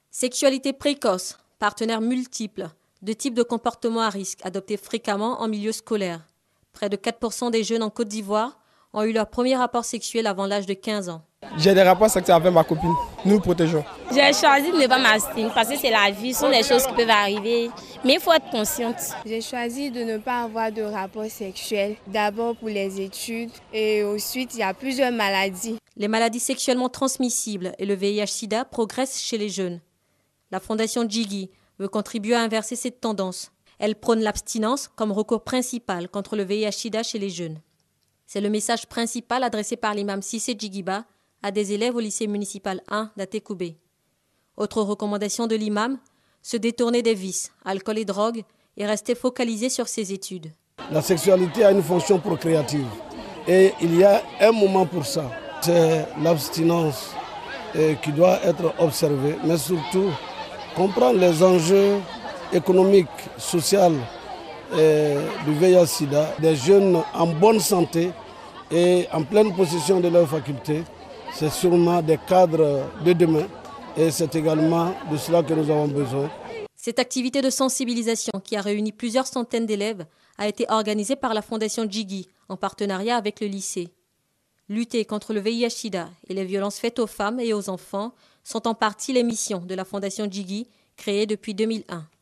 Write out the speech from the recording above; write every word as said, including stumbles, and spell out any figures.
Sexualité précoce, partenaires multiples, deux types de comportements à risque adoptés fréquemment en milieu scolaire. Près de quatre pour cent des jeunes en Côte d'Ivoire ont eu leur premier rapport sexuel avant l'âge de quinze ans. J'ai des rapports sexuels avec ma copine. Nous nous protégeons. J'ai choisi de ne pas m'abstenir parce que c'est la vie, ce sont des choses qui peuvent arriver. Mais il faut être consciente. J'ai choisi de ne pas avoir de rapport sexuel. D'abord pour les études et ensuite il y a plusieurs maladies. Les maladies sexuellement transmissibles et le V I H sida progressent chez les jeunes. La Fondation Djigui veut contribuer à inverser cette tendance. Elle prône l'abstinence comme recours principal contre le V I H sida chez les jeunes. C'est le message principal adressé par l'imam Cissé Djigiba à des élèves au lycée municipal un d'Atekoubé. Autre recommandation de l'imam, se détourner des vices, alcool et drogue, et rester focalisé sur ses études. La sexualité a une fonction procréative et il y a un moment pour ça. C'est l'abstinence qui doit être observée, mais surtout comprendre les enjeux économiques, sociaux du V I H sida, des jeunes en bonne santé et en pleine possession de leurs facultés. C'est sûrement des cadres de demain et c'est également de cela que nous avons besoin. Cette activité de sensibilisation qui a réuni plusieurs centaines d'élèves a été organisée par la Fondation Djigui en partenariat avec le lycée. Lutter contre le V I H sida et les violences faites aux femmes et aux enfants sont en partie les missions de la Fondation Djigui créée depuis deux mille un.